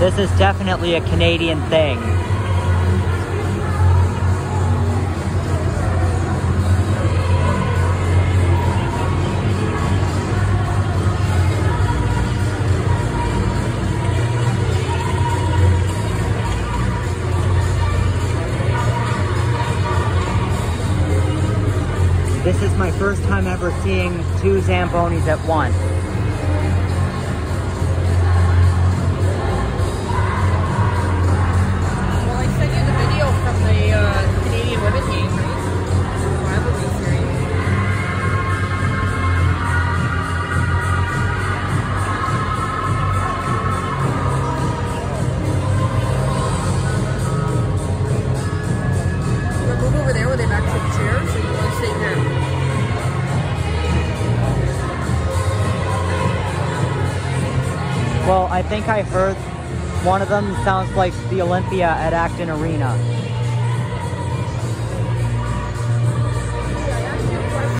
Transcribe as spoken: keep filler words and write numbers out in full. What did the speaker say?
This is definitely a Canadian thing. This is my first time ever seeing two Zambonis at once. Well, I sent you the video from the uh, Canadian women's game, right? Rivalry series. You want to move over there where they back to the chairs, or you want to stay here? Well, I think I heard one of them sounds like the Olympia at Acton Arena.